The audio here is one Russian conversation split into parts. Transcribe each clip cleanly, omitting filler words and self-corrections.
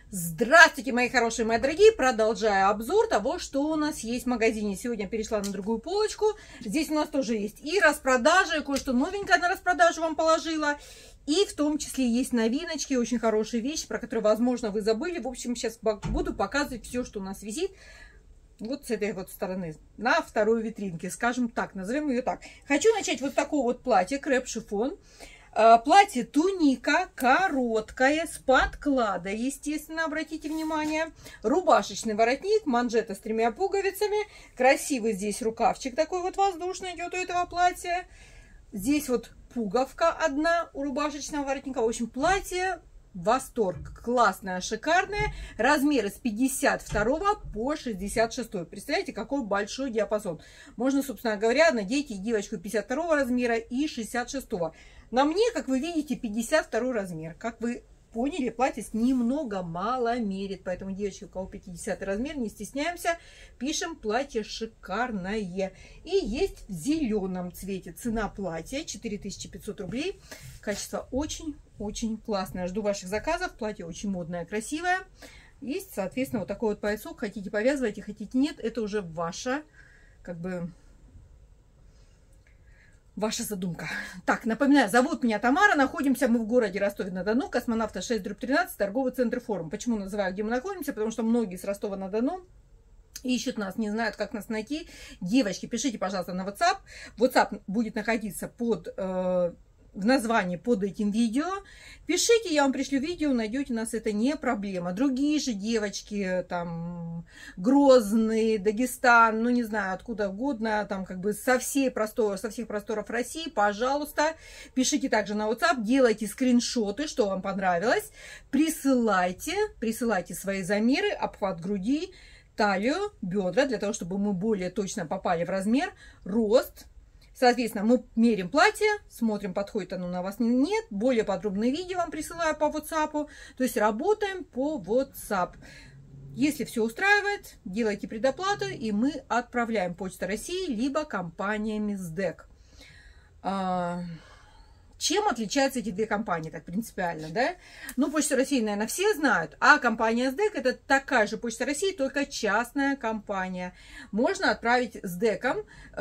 Здравствуйте, мои хорошие, мои дорогие! Продолжаю обзор того, что у нас есть в магазине. Сегодня я перешла на другую полочку. Здесь у нас тоже есть и распродажи, кое-что новенькое на распродажу вам положила. И в том числе есть новиночки, очень хорошие вещи, про которые, возможно, вы забыли. В общем, сейчас буду показывать все, что у нас висит. Вот с этой вот стороны, на второй витринке, скажем так, назовем ее так. Хочу начать вот такого вот платья, креп-шифон. Платье туника, короткое, с подкладой, естественно, обратите внимание. Рубашечный воротник, манжета с 3 пуговицами. Красивый здесь рукавчик такой вот воздушный идет у этого платья. Здесь вот пуговка одна у рубашечного воротника. В общем, платье восторг. Классное, шикарное. Размеры с 52 по 66. Представляете, какой большой диапазон. Можно, собственно говоря, надеть и девочку 52 размера и 66. На мне, как вы видите, 52 размер. Как вы поняли, платье немного мало мерит. Поэтому, девочки, у кого 50 размер, не стесняемся. Пишем: платье шикарное. И есть в зеленом цвете. Цена платья 4500 рублей. Качество очень классное. Жду ваших заказов. Платье очень модное, красивое. Есть, соответственно, вот такой вот поясок. Хотите повязывайте, хотите нет. Это уже ваша, как бы, ваша задумка. Так, напоминаю, зовут меня Тамара. Находимся мы в городе Ростове-на-Дону. Космонавта 6/13, торговый центр Форум. Почему называю, где мы находимся? Потому что многие с Ростова-на-Дону ищут нас, не знают, как нас найти. Девочки, пишите, пожалуйста, на WhatsApp. WhatsApp будет находиться в названии под этим видео. Пишите, я вам пришлю видео, найдете нас, это не проблема. Другие же девочки, там, Грозный, Дагестан, ну не знаю, откуда угодно, там как бы со всех просторов России, пожалуйста, пишите также на WhatsApp, делайте скриншоты, что вам понравилось, присылайте свои замеры, обхват груди, талию, бедра, для того, чтобы мы более точно попали в размер, рост. Соответственно, мы мерим платье, смотрим, подходит оно на вас, нет. Более подробные видео вам присылаю по WhatsApp. То есть работаем по WhatsApp. Если все устраивает, делайте предоплату, и мы отправляем Почта России, либо компания Миздек. Чем отличаются эти две компании так принципиально, да? Ну, Почта России, наверное, все знают, а компания СДЭК — это такая же Почта России, только частная компания. Можно отправить СДЭКом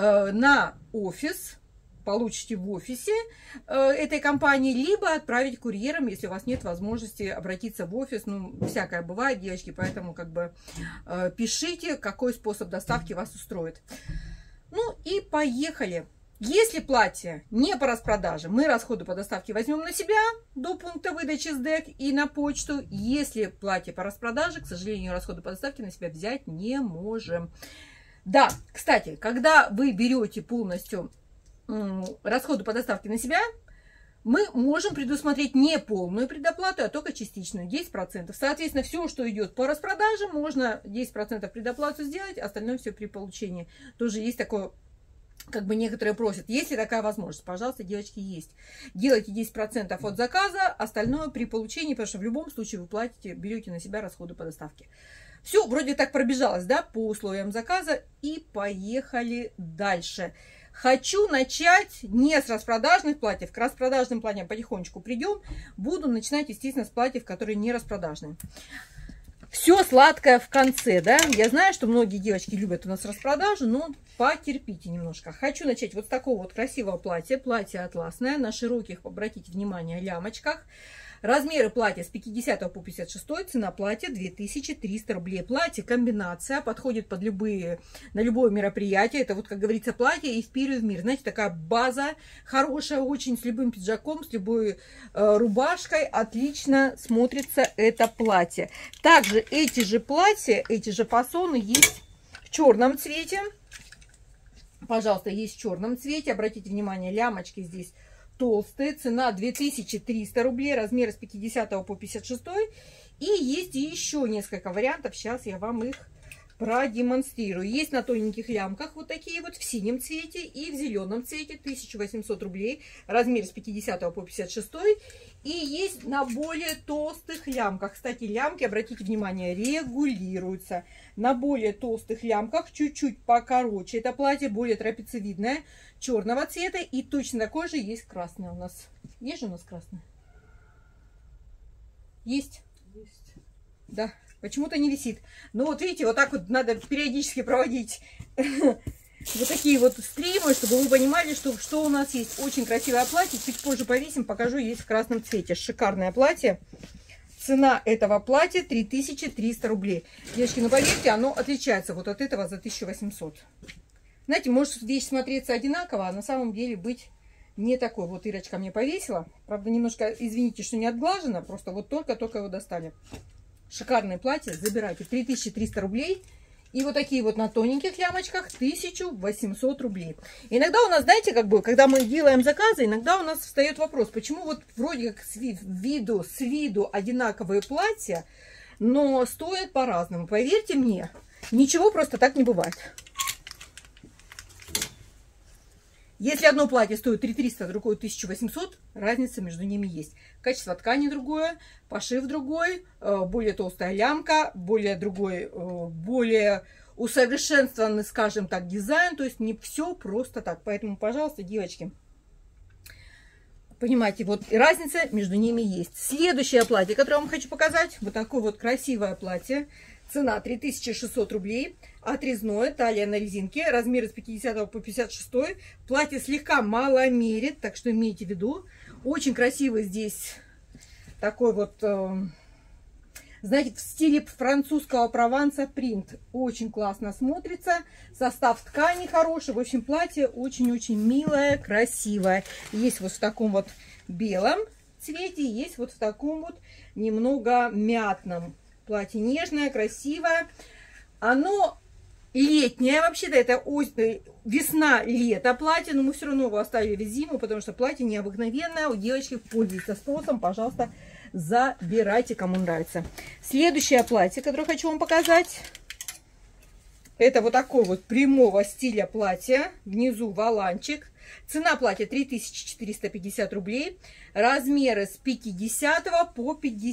на офис, получите в офисе этой компании, либо отправить курьером, если у вас нет возможности обратиться в офис. Ну, всякое бывает, девочки, поэтому как бы пишите, какой способ доставки вас устроит. Ну и поехали. Если платье не по распродаже, мы расходы по доставке возьмем на себя до пункта выдачи СДЭК и на почту. Если платье по распродаже, к сожалению, расходы по доставке на себя взять не можем. Да, кстати, когда вы берете полностью расходы по доставке на себя, мы можем предусмотреть не полную предоплату, а только частичную, 10%. Соответственно, все, что идет по распродаже, можно 10% предоплату сделать, остальное все при получении. Тоже есть такое, как бы некоторые просят, есть ли такая возможность? Пожалуйста, девочки, есть. Делайте 10% от заказа, остальное при получении, потому что в любом случае вы платите, берете на себя расходы по доставке. Все, вроде так пробежалось, да, по условиям заказа, и поехали дальше. Хочу начать не с распродажных платьев, к распродажным платьям потихонечку придем. Буду начинать, естественно, с платьев, которые не распродажные. Все сладкое в конце, да. Я знаю, что многие девочки любят у нас распродажу, но потерпите немножко. Хочу начать вот с такого вот красивого платья. Платье атласное, на широких, обратите внимание, лямочках. Размеры платья с 50 по 56, цена платья 2300 рублей. Платье комбинация, подходит под на любое мероприятие. Это вот, как говорится, платье и вперед в мир. Знаете, такая база хорошая очень, с любым пиджаком, с любой рубашкой. Отлично смотрится это платье. Также эти же платья, эти же фасоны есть в черном цвете. Пожалуйста, есть в черном цвете. Обратите внимание, лямочки здесь толстые, цена 2300 рублей, размеры с 50 по 56. И есть еще несколько вариантов, сейчас я вам их продемонстрирую. Есть на тоненьких лямках вот такие вот в синем цвете и в зеленом цвете, 1800 рублей, размер с 50 по 56. И есть на более толстых лямках. Кстати, лямки, обратите внимание, регулируются. На более толстых лямках, чуть-чуть покороче. Это платье более трапециевидное, черного цвета. И точно такое же есть красное у нас. Есть же у нас красное? Есть? Есть. Да, почему-то не висит. Ну вот видите, вот так вот надо периодически проводить вот такие вот стримы, чтобы вы понимали, что у нас есть. Очень красивое платье. Чуть позже повесим, покажу. Есть в красном цвете. Шикарное платье. Цена этого платья 3300 рублей. Девочки, ну поверьте, оно отличается вот от этого за 1800. Знаете, может вещь смотреться одинаково, а на самом деле быть не такой. Вот Ирочка мне повесила. Правда, немножко, извините, что не отглажено. Просто вот только его достали. Шикарное платье. Забирайте. 3300 рублей. И вот такие вот на тоненьких лямочках 1800 рублей. Иногда у нас, знаете, как бы, когда мы делаем заказы, иногда у нас встает вопрос, почему вот вроде как с виду одинаковые платья, но стоят по-разному. Поверьте мне, ничего просто так не бывает. Если одно платье стоит 3300, другое 1800, разница между ними есть. Качество ткани другое, пошив другой, более толстая лямка, более усовершенствованный, скажем так, дизайн. То есть не все просто так. Поэтому, пожалуйста, девочки, понимаете, вот разница между ними есть. Следующее платье, которое я вам хочу показать, вот такое вот красивое платье. Цена 3600 рублей. Отрезное, талия на резинке. Размеры с 50 по 56. Платье слегка маломерит, так что имейте в виду. Очень красивый здесь такой вот, знаете, в стиле французского Прованса принт. Очень классно смотрится. Состав ткани хороший. В общем, платье очень-очень милое, красивое. Есть вот в таком вот белом цвете, есть вот в таком вот немного мятном. Платье нежное, красивое. Оно летнее, вообще-то это весна-лето платье, но мы все равно его оставили в зиму, потому что платье необыкновенное. У девочки пользуется спросом, пожалуйста, забирайте, кому нравится. Следующее платье, которое хочу вам показать, это вот такой вот прямого стиля платье. Внизу воланчик. Цена платья 3450 рублей. Размеры с 50 по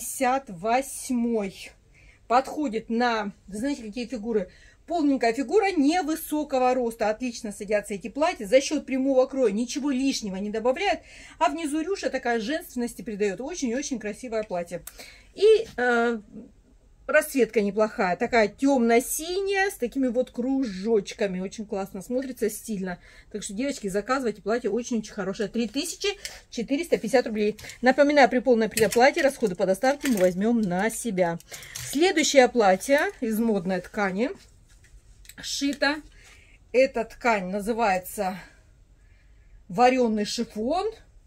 58. Подходит на, знаете, какие фигуры? Полненькая фигура невысокого роста. Отлично садятся эти платья. За счет прямого кроя ничего лишнего не добавляет. А внизу рюша такая женственности придает. Очень-очень красивое платье. И расцветка неплохая. Такая темно-синяя с такими вот кружочками. Очень классно смотрится, стильно. Так что, девочки, заказывайте. Платье очень-очень хорошее. 3450 рублей. Напоминаю, при полной предоплате расходы по доставке мы возьмем на себя. Следующее платье из модной ткани. Шито. Эта ткань называется вареный шифон.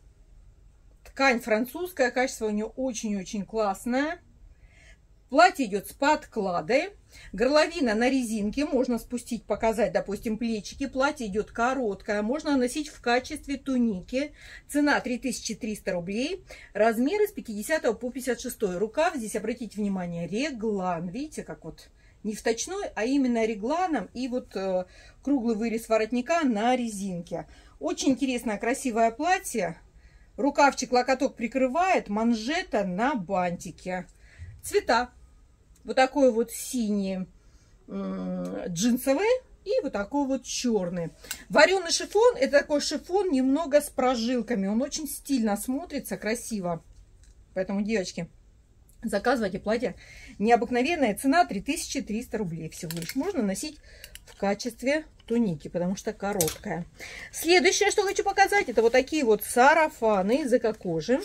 Ткань французская. Качество у нее очень-очень классное. Платье идет с подкладой. Горловина на резинке. Можно спустить, показать, допустим, плечики. Платье идет короткое. Можно носить в качестве туники. Цена 3300 рублей. Размеры с 50 по 56. Рукав. Здесь, обратите внимание, реглан. Видите, как вот не вточной, а именно регланом. И вот круглый вырез воротника на резинке. Очень интересное, красивое платье. Рукавчик, локоток прикрывает. Манжета на бантике. Цвета. Вот такой вот синий джинсовый и вот такой вот черный. Вареный шифон, это такой шифон немного с прожилками. Он очень стильно смотрится, красиво. Поэтому, девочки, заказывайте платье. Необыкновенная цена 3300 рублей всего лишь. Можно носить в качестве туники, потому что короткая. Следующее, что хочу показать, это вот такие вот сарафаны из эко-кожи.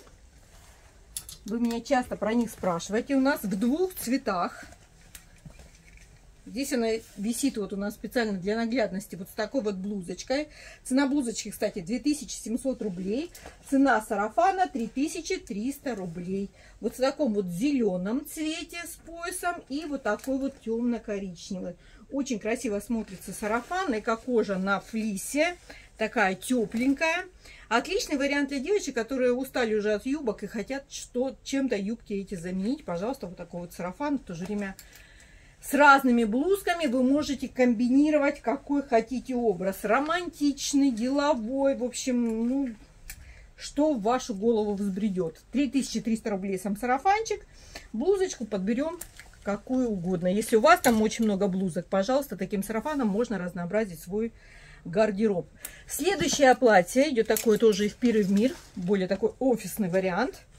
Вы меня часто про них спрашиваете. У нас в двух цветах. Здесь она висит вот у нас специально для наглядности вот с такой вот блузочкой. Цена блузочки, кстати, 2700 рублей. Цена сарафана 3300 рублей. Вот в таком вот зеленом цвете с поясом и вот такой вот темно-коричневый. Очень красиво смотрится сарафан. Эко-кожа на флисе. Такая тепленькая. Отличный вариант для девочек, которые устали уже от юбок и хотят чем-то юбки эти заменить. Пожалуйста, вот такой вот сарафан. В то же время с разными блузками вы можете комбинировать какой хотите образ. Романтичный, деловой. В общем, ну, что в вашу голову взбредет. 3300 рублей сам сарафанчик. Блузочку подберем какую угодно. Если у вас там очень много блузок, пожалуйста, таким сарафаном можно разнообразить свой гардероб. Следующее платье идет такое тоже из Пиры в мир, более такой офисный вариант.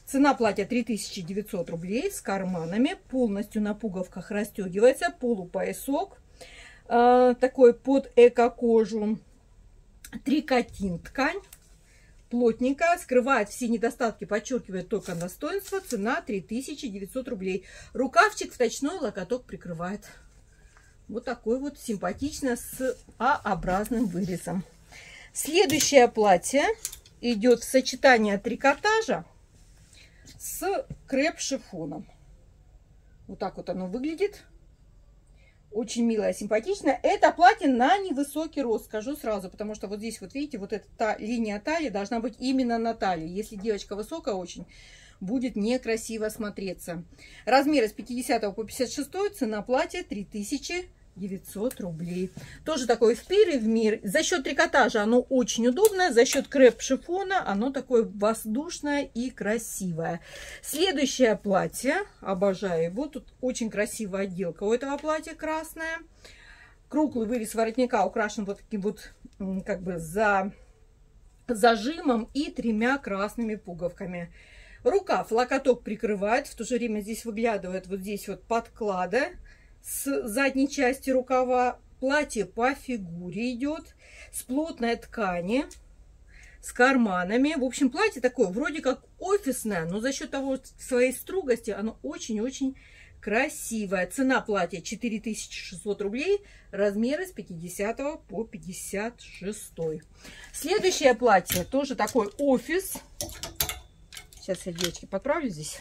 Цена платья 3900 рублей с карманами. Полностью на пуговках расстегивается. Полупоясок. Такой под эко-кожу. Трикотин ткань. Плотненькая. Скрывает все недостатки. Подчеркивает только достоинство. Цена 3900 рублей. Рукавчик вточной, локоток прикрывает. Вот такой вот симпатично с А-образным вырезом. Следующее платье идет в сочетании трикотажа с креп-шифоном. Вот так вот оно выглядит. Очень милое, симпатичное. Это платье на невысокий рост, скажу сразу, потому что вот здесь вот видите, вот эта линия талии должна быть именно на талии. Если девочка высокая очень, будет некрасиво смотреться. Размеры с 50 по 56, цена платья 3900 рублей. Тоже такой в пир и в мир. За счет трикотажа оно очень удобное, за счет креп-шифона оно такое воздушное и красивое. Следующее платье, обожаю его, тут очень красивая отделка у этого платья, красная. Круглый вырез воротника украшен вот таким вот как бы зажимом и 3 красными пуговками. Рукав, локоток прикрывает, в то же время здесь выглядывает вот здесь вот подклада с задней части рукава. Платье по фигуре идет, с плотной ткани, с карманами. В общем, платье такое вроде как офисное, но за счет того своей строгости оно очень-очень красивое. Цена платья 4600 рублей, размеры с 50 по 56. Следующее платье тоже такой офис. Сейчас я, девочки, подправлю здесь.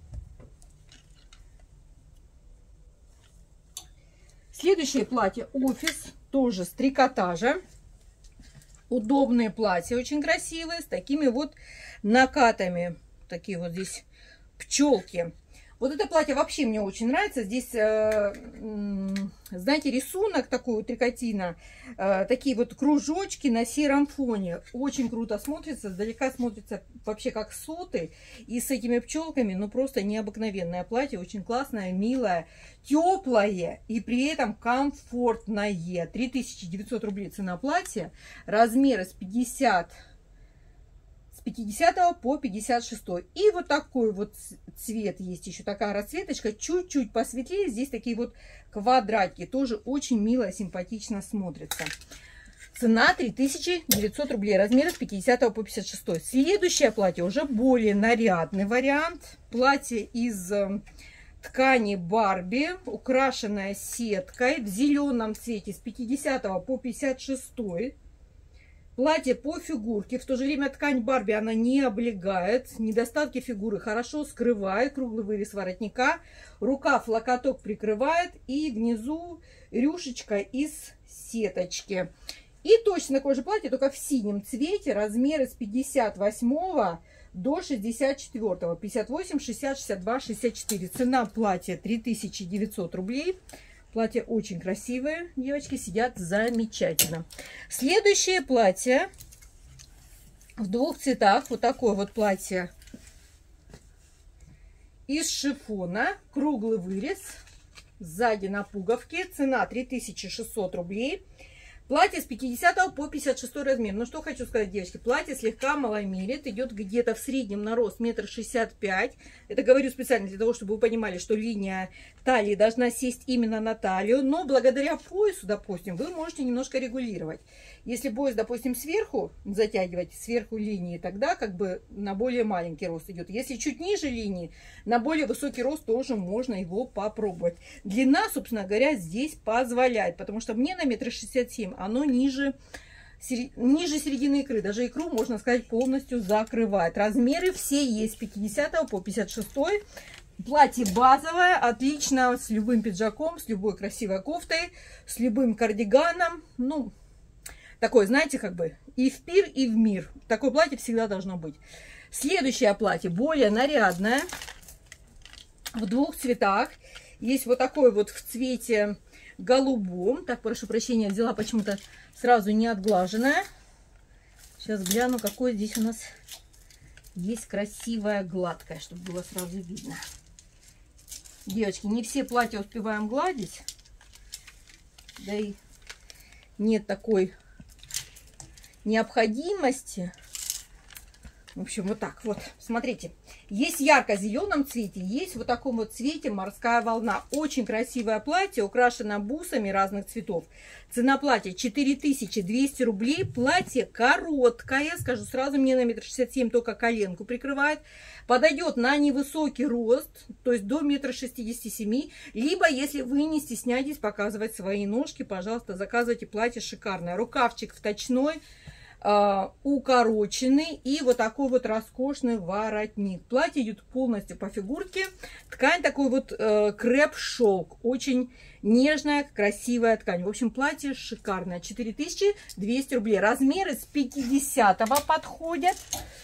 Следующее платье офис, тоже с трикотажа. Удобные платья, очень красивые, с такими вот накатами. Такие вот здесь пчелки. Вот это платье вообще мне очень нравится. Здесь, знаете, рисунок такой у трикотина. Такие вот кружочки на сером фоне. Очень круто смотрится. Сдалека смотрится вообще как соты. И с этими пчелками, ну просто необыкновенное платье. Очень классное, милое, теплое и при этом комфортное. 3900 рублей цена платья. Размеры с 50 по 56. И вот такой вот цвет есть, еще такая расцветочка, чуть-чуть посветлее. Здесь такие вот квадратики, тоже очень мило, симпатично смотрится. Цена 3900 рублей, размер с 50 по 56. Следующее платье уже более нарядный вариант. Платье из ткани Барби, украшенное сеткой в зеленом цвете с 50 по 56. Платье по фигурке, в то же время ткань Барби она не облегает, недостатки фигуры хорошо скрывает, круглый вырез воротника, рукав, локоток прикрывает и внизу рюшечка из сеточки. И точно такое же платье, только в синем цвете, размеры с 58 до 64, 58, 60, 62, 64. Цена платья 3900 рублей. Платье очень красивое, девочки, сидят замечательно. Следующее платье в двух цветах. Вот такое вот платье из шифона. Круглый вырез. Сзади на пуговке. Цена 3600 рублей. Платье с 50 по 56 размер. Ну, что хочу сказать, девочки. Платье слегка маломерит. Идет где-то в среднем на рост 1,65 м. Это говорю специально для того, чтобы вы понимали, что линия талии должна сесть именно на талию. Но благодаря поясу, допустим, вы можете немножко регулировать. Если пояс, допустим, сверху затягивать, сверху линии, тогда как бы на более маленький рост идет. Если чуть ниже линии, на более высокий рост тоже можно его попробовать. Длина, собственно говоря, здесь позволяет. Потому что мне на 1,67 м оно ниже середины икры. Даже икру, можно сказать, полностью закрывает. Размеры все есть. 50 по 56. Платье базовое, отлично, с любым пиджаком, с любой красивой кофтой, с любым кардиганом. Ну, такое, знаете, как бы и в пир, и в мир. Такое платье всегда должно быть. Следующее платье более нарядное, в двух цветах. Есть вот такой вот в цвете голубом. Так, прошу прощения, взяла почему-то сразу не отглаженное. Сейчас гляну, какое здесь у нас есть красивое гладкое, чтобы было сразу видно. Девочки, не все платья успеваем гладить. Да и нет такой необходимости. В общем, вот так вот. Смотрите. Есть в ярко-зеленом цвете, есть вот в таком вот цвете морская волна. Очень красивое платье, украшено бусами разных цветов. Цена платья 4200 рублей. Платье короткое, скажу сразу, мне на 1,67 м только коленку прикрывает. Подойдет на невысокий рост, то есть до 1,67 м. Либо, если вы не стесняетесь показывать свои ножки, пожалуйста, заказывайте платье шикарное. Рукавчик вточной, укороченный и вот такой вот роскошный воротник. Платье идет полностью по фигурке. Ткань такой вот креп-шелк. Очень нежная, красивая ткань. В общем, платье шикарное. 4200 рублей. Размеры с 50-го подходят.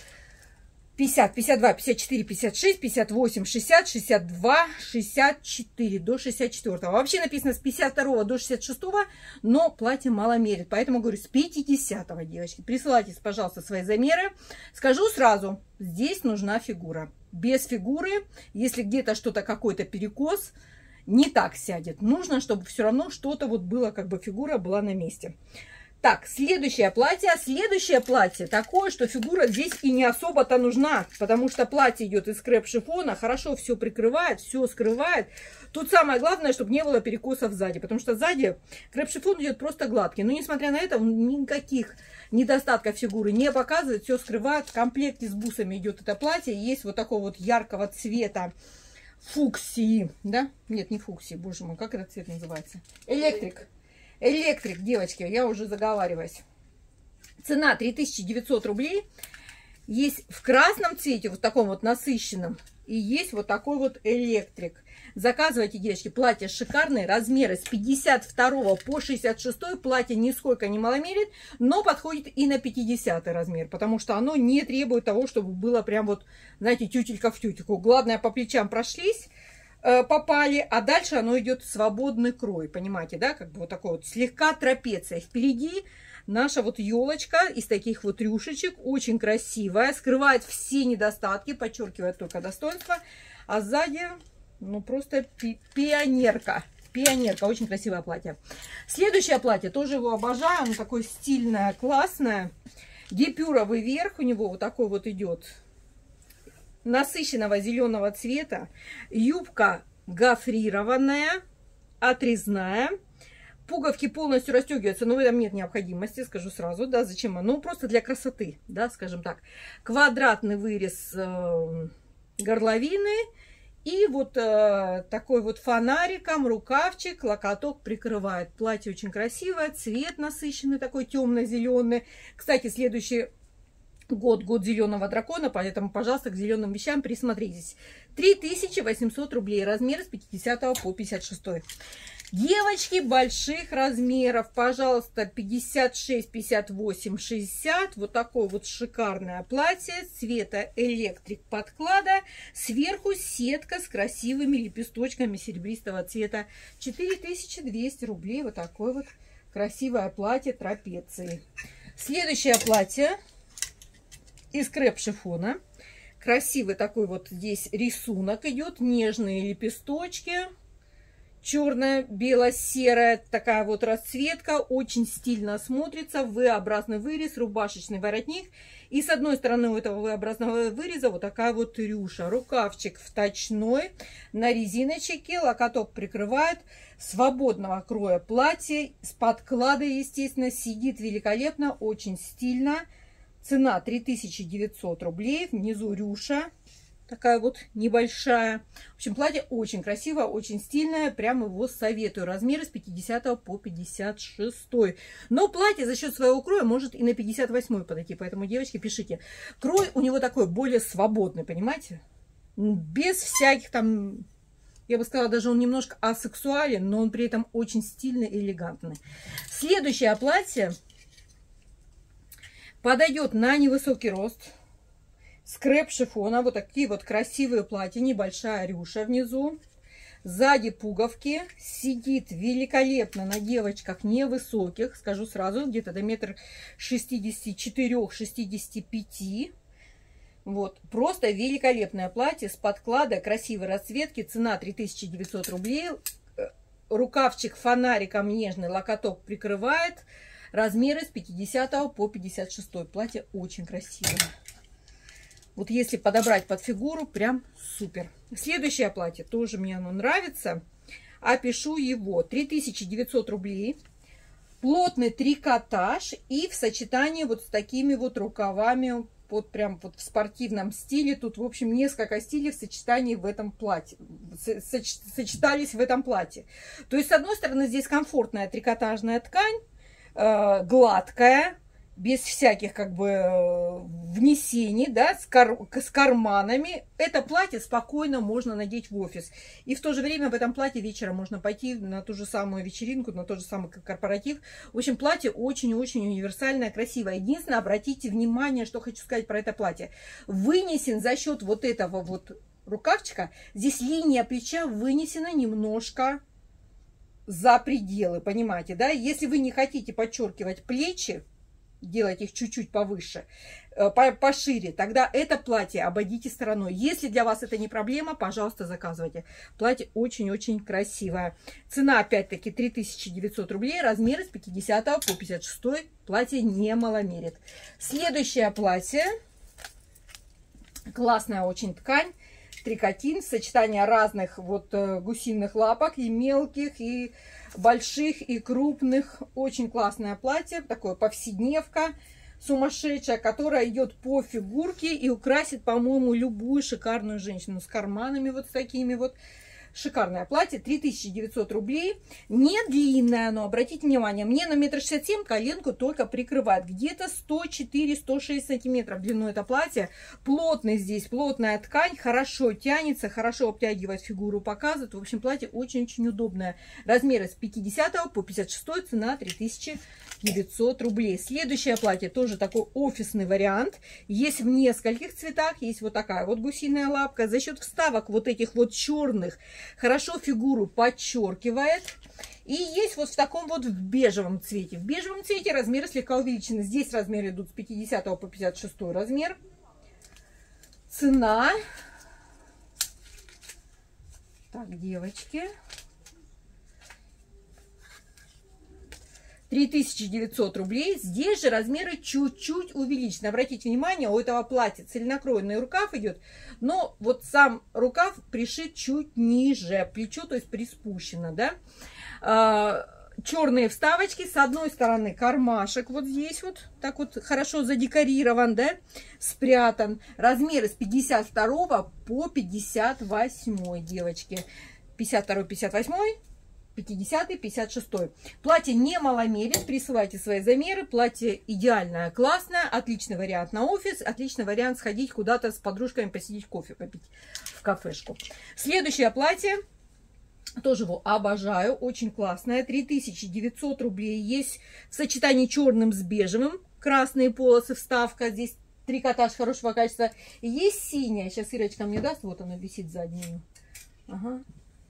50, 52, 54, 56, 58, 60, 62, 64 до 64. Вообще написано с 52 до 66, но платье мало мерит. Поэтому говорю, с 50, девочки. Присылайте, пожалуйста, свои замеры. Скажу сразу, здесь нужна фигура. Без фигуры, если где-то что-то, какой-то перекос, не так сядет. Нужно, чтобы все равно что-то вот было, как бы фигура была на месте. Так, следующее платье. Следующее платье такое, что фигура здесь и не особо-то нужна, потому что платье идет из креп-шифона, хорошо все прикрывает, все скрывает. Тут самое главное, чтобы не было перекосов сзади, потому что сзади креп-шифон идет просто гладкий. Но несмотря на это, никаких недостатков фигуры не показывает, все скрывает. В комплекте с бусами идет это платье, есть вот такого вот яркого цвета фуксии, да? Нет, не фуксии, боже мой, как этот цвет называется? Электрик. Электрик, девочки, я уже заговариваюсь. Цена 3900 рублей. Есть в красном цвете, вот таком вот насыщенном. И есть вот такой вот электрик. Заказывайте, девочки, платье шикарные. Размеры с 52 по 66. Платье нисколько не маломерит, но подходит и на 50 размер. Потому что оно не требует того, чтобы было прям вот, знаете, тютелька в тютельку. Главное, по плечам прошлись, попали, а дальше оно идет в свободный крой, понимаете, да, как бы вот такой вот слегка трапеция. Впереди наша вот елочка из таких вот рюшечек, очень красивая, скрывает все недостатки, подчеркивает только достоинства, а сзади, ну, просто пионерка. Пионерка, очень красивое платье. Следующее платье, тоже его обожаю, оно такое стильное, классное, гипюровый верх у него вот такой вот идет, насыщенного зеленого цвета, юбка гофрированная, отрезная, пуговки полностью расстегиваются, но в этом нет необходимости, скажу сразу, да, зачем оно, просто для красоты, да, скажем так, квадратный вырез горловины и вот такой вот фонариком рукавчик, локоток прикрывает. Платье очень красивое, цвет насыщенный, такой темно-зеленый. Кстати, следующий год зеленого дракона, поэтому, пожалуйста, к зеленым вещам присмотритесь. 3800 рублей, размер с 50 по 56. Девочки больших размеров, пожалуйста, 56, 58, 60. Вот такое вот шикарное платье цвета электрик подклада. Сверху сетка с красивыми лепесточками серебристого цвета. 4200 рублей. Вот такое вот красивое платье трапеции. Следующее платье из креп-шифона. Красивый такой вот здесь рисунок идет. Нежные лепесточки. Черная, бело-серая такая вот расцветка. Очень стильно смотрится. V-образный вырез, рубашечный воротник. И с одной стороны у этого V-образного выреза вот такая вот рюша. Рукавчик вточной на резиночке. Локоток прикрывает. Свободного кроя платье. С подкладой, естественно, сидит великолепно. Очень стильно. Цена 3900 рублей. Внизу рюша. Такая вот небольшая. В общем, платье очень красивое, очень стильное. Прямо его советую. Размеры с 50 по 56. Но платье за счет своего кроя может и на 58 подойти. Поэтому, девочки, пишите. Крой у него такой более свободный, понимаете? Без всяких там... Я бы сказала, даже он немножко асексуален, но он при этом очень стильный и элегантный. Следующее платье подойдет на невысокий рост. С креп-шифона. Вот такие вот красивые платья. Небольшая рюша внизу. Сзади пуговки. Сидит великолепно на девочках невысоких. Скажу сразу, где-то до 1,64–1,65 м. Вот. Просто великолепное платье с подкладой. Красивой расцветки. Цена 3900 рублей. Рукавчик фонариком нежный. Локоток прикрывает. Размеры с 50 по 56. Платье очень красивое. Вот если подобрать под фигуру, прям супер. Следующее платье, тоже мне оно нравится. Опишу его. 3900 рублей. Плотный трикотаж и в сочетании вот с такими вот рукавами, вот прям вот в спортивном стиле. Тут, в общем, несколько стилей в сочетании в этом платье. Сочетались в этом платье. То есть, с одной стороны, здесь комфортная трикотажная ткань, гладкая, без всяких как бы внесений, да, с карманами. Это платье спокойно можно надеть в офис. И в то же время в этом платье вечером можно пойти на ту же самую вечеринку, на тот же самый корпоратив. В общем, платье очень-очень универсальное, красивое. Единственное, обратите внимание, что хочу сказать про это платье. Вынесен за счет вот этого вот рукавчика, здесь линия плеча вынесена немножко за пределы, понимаете, да? Если вы не хотите подчеркивать плечи, делать их чуть-чуть повыше, пошире, тогда это платье обойдите стороной. Если для вас это не проблема, пожалуйста, заказывайте. Платье очень-очень красивое. Цена, опять-таки, 3900 рублей, размеры с 50 по 56. Платье не маломерит. Следующее платье. Классная очень ткань. Трикотин, сочетание разных вот гусиных лапок, и мелких, и больших, и крупных. Очень классное платье, такое повседневка сумасшедшая, которая идет по фигурке и украсит, по-моему, любую шикарную женщину с карманами вот с такими вот. Шикарное платье, 3900 рублей. Не длинное оно, обратите внимание, мне на 1,67 м коленку только прикрывает. Где-то 104-106 сантиметров длину это платье. Плотный здесь, плотная ткань, хорошо тянется, хорошо обтягивает фигуру, показывает. В общем, платье очень-очень удобное. Размеры с 50 по 56, цена 3900 рублей. Следующее платье тоже такой офисный вариант. Есть в нескольких цветах, есть вот такая вот гусиная лапка. За счет вставок вот этих вот черных хорошо фигуру подчеркивает. И есть вот в таком вот в бежевом цвете. В бежевом цвете размеры слегка увеличены. Здесь размеры идут с 50 по 56 размер. Цена. Так, девочки. 3900 рублей. Здесь же размеры чуть-чуть увеличены. Обратите внимание, у этого платья цельнокроенный рукав идет, но вот сам рукав пришит чуть ниже, плечо, то есть приспущено, да. Черные вставочки, с одной стороны кармашек вот здесь вот, так вот хорошо задекорирован, да, спрятан. Размеры с 52 по 58, девочки. 52, 58. 50, 56. Платье не маломерит, присылайте свои замеры. Платье идеальное, классное, отличный вариант на офис, отличный вариант сходить куда-то с подружками, посидеть кофе попить в кафешку. Следующее платье, тоже его обожаю, очень классное, 3900 рублей. Есть в сочетании черным с бежевым, красные полосы, вставка, здесь трикотаж хорошего качества. И есть синяя, сейчас Ирочка мне даст, вот она висит сзади. Ага.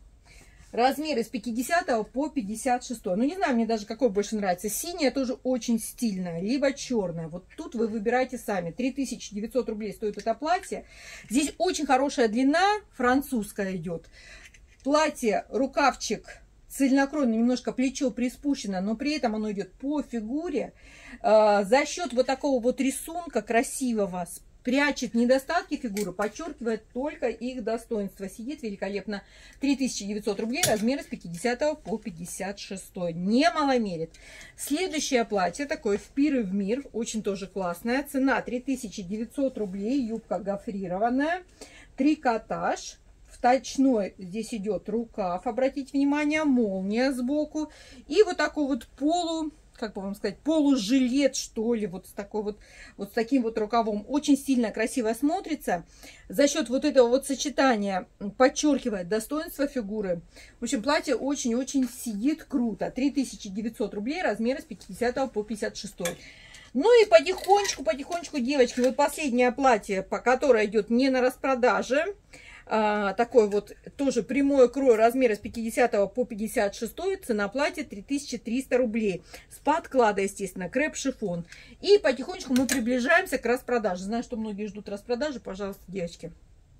Размеры с 50 по 56. Ну, не знаю, мне даже какой больше нравится. Синяя тоже очень стильная, либо черная. Вот тут вы выбираете сами. 3900 рублей стоит это платье. Здесь очень хорошая длина, французская идет. Платье, рукавчик цельнокроенный, немножко плечо приспущено, но при этом оно идет по фигуре. За счет вот такого вот рисунка красивого, прячет недостатки фигуры, подчеркивает только их достоинство. Сидит великолепно. 3900 рублей, размеры с 50 по 56. Не маломерит. Следующее платье, такое в пир и в мир, очень тоже классное. Цена 3900 рублей, юбка гофрированная, трикотаж. Вточной здесь идет рукав, обратите внимание, молния сбоку. И вот такой вот как бы вам сказать, полужилет, что ли, вот с такой вот с таким вот рукавом. Очень сильно красиво смотрится. За счет вот этого вот сочетания подчеркивает достоинство фигуры. В общем, платье очень-очень сидит круто. 3900 рублей, размеры с 50 по 56. Ну и потихонечку, девочки, вот последнее платье, которое идет не на распродаже. Такой вот тоже прямой крой, размера с 50 по 56, цена платья 3300 рублей. С подклада, естественно, креп-шифон. И потихонечку мы приближаемся к распродаже. Знаю, что многие ждут распродажи, пожалуйста, девочки.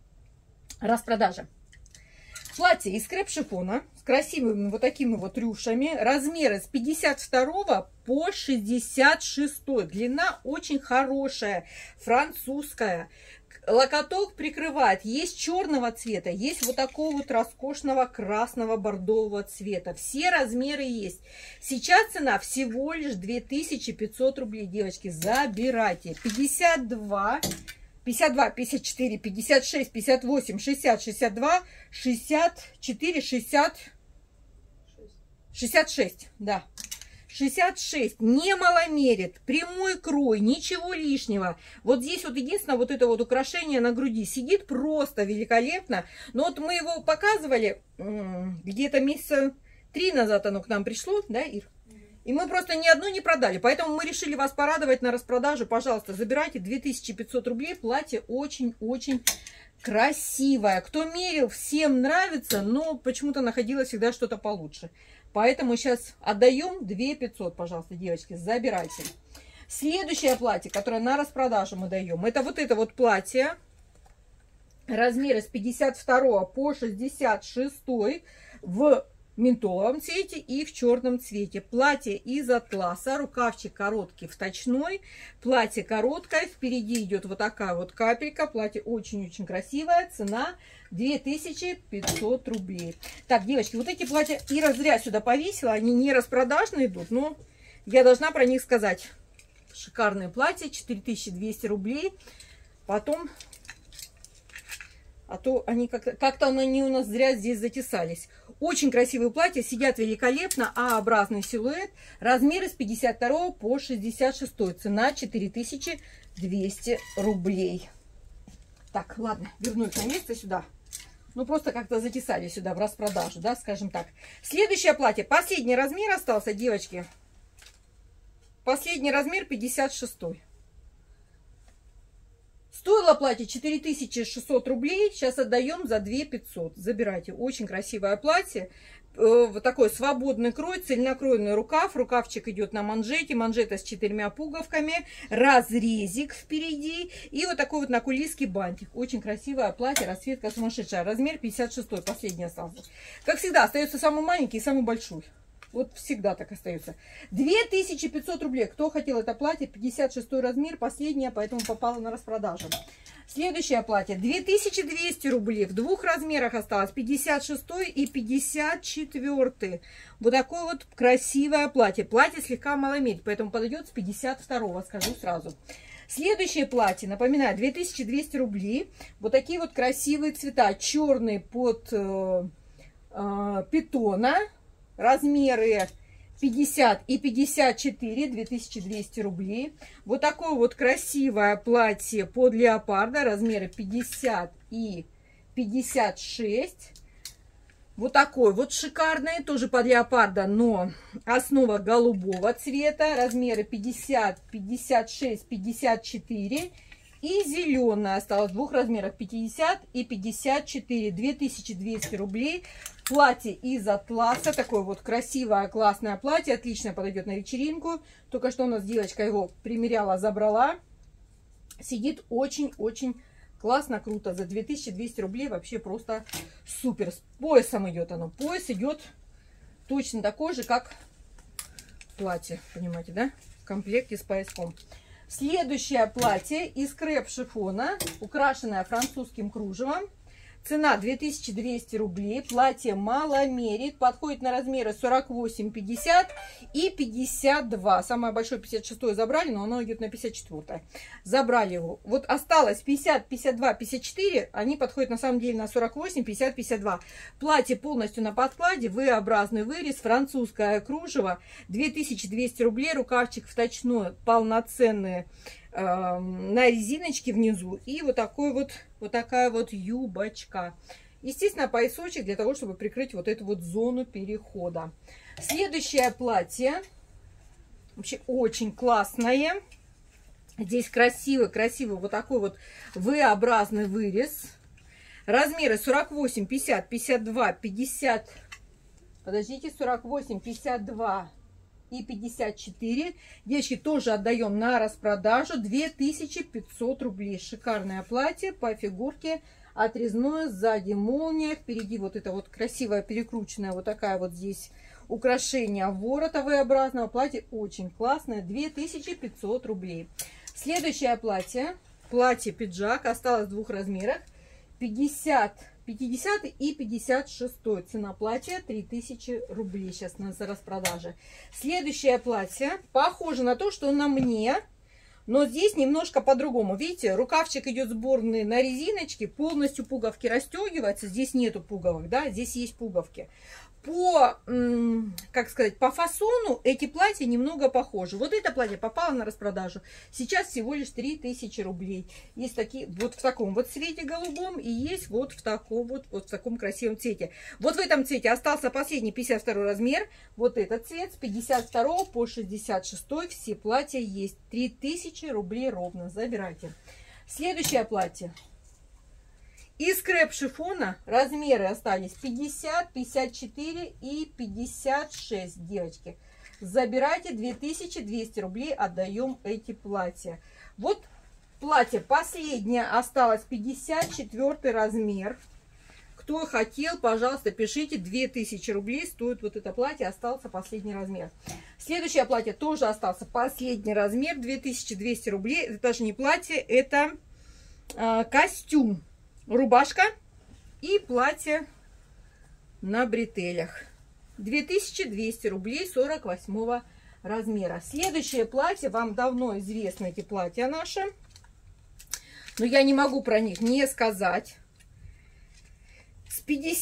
Распродажа. Платье из креп-шифона с красивыми вот такими вот рюшами. Размеры с 52 по 66. Длина очень хорошая, французская. локоток прикрывает. Есть черного цвета, есть вот такого вот роскошного красного бордового цвета. Все размеры есть. Сейчас цена всего лишь 2500 рублей, девочки. Забирайте. 52, 52, 54, 56, 58, 60, 62, 64, 60, 66, да. 66, не маломерит, прямой крой, ничего лишнего. Вот здесь вот единственное вот это вот украшение на груди сидит просто великолепно. Но вот мы его показывали где-то месяца 3 назад оно к нам пришло, да, Ир? И мы просто ни одну не продали. Поэтому мы решили вас порадовать на распродажу. Пожалуйста, забирайте 2500 рублей. Платье очень-очень красивое. Кто мерил, всем нравится, но почему-то находилось всегда что-то получше. Поэтому сейчас отдаем 2500, пожалуйста, девочки, забирайте. Следующее платье, которое на распродажу мы даем, это вот платье. Размеры с 52 по 66 в ментоловом цвете и в черном цвете. Платье из атласа, рукавчик короткий вточной, платье короткое, впереди идет вот такая вот капелька, платье очень-очень красивое, цена 2500 рублей. Так, девочки, вот эти платья Ира зря сюда повесила, они не распродажные идут, но я должна про них сказать. Шикарные платья, 4200 рублей, потом... А то они как-то они у нас зря здесь затесались. Очень красивые платья, сидят великолепно, А-образный силуэт. Размеры с 52 по 66. Цена 4200 рублей. Так, ладно, вернусь на место сюда. Ну, просто как-то затесали сюда в распродажу, да, скажем так. Следующее платье. Последний размер остался, девочки. Последний размер 56. Стоило платье 4600 рублей, сейчас отдаем за 2500. Забирайте. Очень красивое платье. Вот такой свободный крой, цельнокроенный рукав. Рукавчик идет на манжете. Манжета с 4 пуговками. Разрезик впереди. И вот такой вот накулистский бантик. Очень красивое платье. Расцветка сумасшедшая. Размер 56. Последний остался. Как всегда, остается самый маленький и самый большой. Вот всегда так остается. 2500 рублей. Кто хотел это платье? 56 размер, последнее, поэтому попало на распродажу. Следующее платье. 2200 рублей. В двух размерах осталось. 56 и 54. Вот такое вот красивое платье. Платье слегка маломерит, поэтому подойдет с 52, скажу сразу. Следующее платье, напоминаю, 2200 рублей. Вот такие вот красивые цвета. Черный под питона. Размеры 50 и 54, 2200 рублей. Вот такое вот красивое платье под леопарда, размеры 50 и 56. Вот такой вот шикарный, тоже под леопарда, но основа голубого цвета, размеры 50, 56, 54. И зеленая осталась в двух размерах, 50 и 54, 2200 рублей. Платье из атласа, такое вот красивое, классное платье, отлично подойдет на вечеринку. Только что у нас девочка его примеряла, забрала. Сидит очень-очень классно, круто. За 2200 рублей вообще просто супер. С поясом идет оно. Пояс идет точно такой же, как платье, понимаете, да? В комплекте с пояском. Следующее платье из креп-шифона, украшенное французским кружевом. Цена 2200 рублей. Платье маломерит. Подходит на размеры 48, 50 и 52. Самое большое 56 забрали, но оно идет на 54. Забрали его. Вот осталось 50, 52, 54. Они подходят на самом деле на 48, 50, 52. Платье полностью на подкладе. V-образный вырез. Французское кружево. 2200 рублей. Рукавчик вточной. Полноценный. На резиночке внизу. И вот такая вот юбочка. Естественно, поясочек для того, чтобы прикрыть вот эту вот зону перехода. Следующее платье. Вообще очень классное. Здесь красивый вот такой вот V-образный вырез. Размеры 48, 50, 52, 50. Подождите, 48, 52 и 54. Девочки, тоже отдаем на распродажу. 2500 рублей. Шикарное платье по фигурке. Отрезное, сзади молния. Впереди вот это вот красивое перекрученное вот такая вот здесь украшение ворота V-образного. Платье очень классное. 2500 рублей. Следующее платье. платье-пиджак. Осталось в двух размерах. 50 и 56. Цена платья 3000 рублей. Сейчас на распродаже. Следующее платье похоже на то, что на мне. Но здесь немножко по-другому. Видите, рукавчик идет сборный на резиночке. Полностью пуговки расстегиваются. Здесь нету пуговок, да, здесь есть пуговки. По, как сказать, по фасону эти платья немного похожи. Вот это платье попало на распродажу. Сейчас всего лишь 3000 рублей. Есть такие вот в таком вот цвете голубом и есть вот в таком вот в таком красивом цвете. Вот в этом цвете остался последний 52 размер. Вот этот цвет с 52 по 66 все платья есть. 3000 рублей ровно. Забирайте. Следующее платье. Из креп-шифона размеры остались 50, 54 и 56, девочки. Забирайте, 2200 рублей отдаем эти платья. Вот платье последнее осталось, 54 размер. Кто хотел, пожалуйста, пишите, 2000 рублей стоит вот это платье, остался последний размер. Следующее платье тоже остался последний размер, 2200 рублей. Это даже не платье, это костюм. Рубашка и платье на бретелях. 2200 рублей 48 размера. Следующее платье, вам давно известны эти платья наши. Но я не могу про них не сказать. С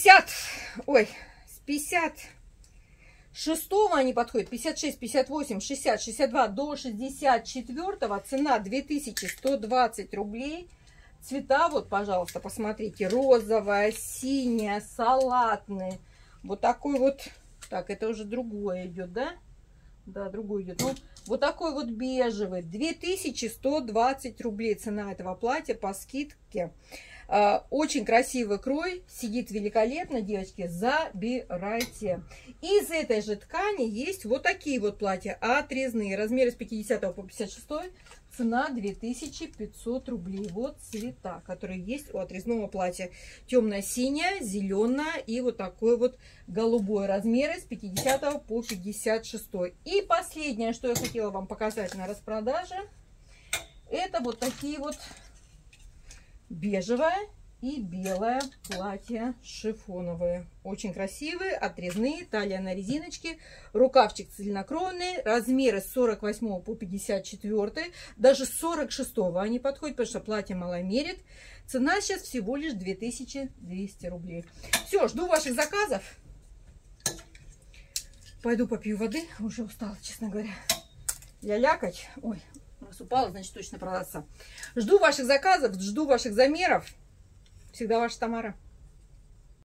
56 они подходят. 56, 58, 60, 62 до 64. Цена 2120 рублей. Цвета, вот, пожалуйста, посмотрите. Розовая, синяя, салатный. Вот такой вот. Так, это уже другое идет, да? Да, другой идет. Ну, вот такой вот бежевый. 2120 рублей цена этого платья по скидке. Очень красивый крой. Сидит великолепно, девочки. Забирайте. Из этой же ткани есть вот такие вот платья. Отрезные. Размеры с 50 по 56. Цена 2500 рублей. Вот цвета, которые есть у отрезного платья. Темно-синяя, зеленая и вот такой вот голубой. Размеры с 50 по 56. И последнее, что я хотела вам показать на распродаже. Это вот такие вот бежевое и белое платье шифоновые. Очень красивые, отрезные, талия на резиночке, рукавчик цельнокровный, размеры с 48 по 54, даже с 46 они подходят, потому что платье маломерит. Цена сейчас всего лишь 2200 рублей. Все, жду ваших заказов. Пойду попью воды, уже устала, честно говоря. Лялякать. Ой, раз упала, значит точно продаться. Жду ваших заказов, жду ваших замеров. Всегда ваша Тамара.